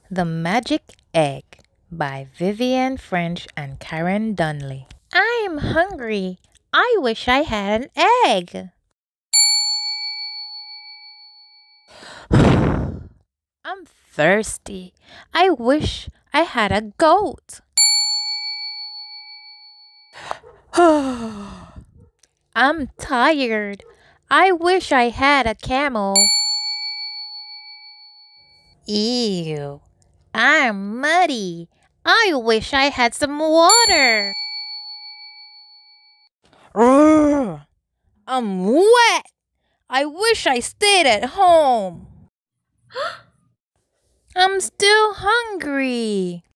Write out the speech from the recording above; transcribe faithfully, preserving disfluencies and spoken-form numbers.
The Magic Egg by Vivian French and Karen Dunley. I'm hungry. I wish I had an egg. I'm thirsty. I wish I had a goat. I'm tired. I wish I had a camel. Ew, I'm muddy. I wish I had some water. Urgh, I'm wet. I wish I stayed at home. I'm still hungry.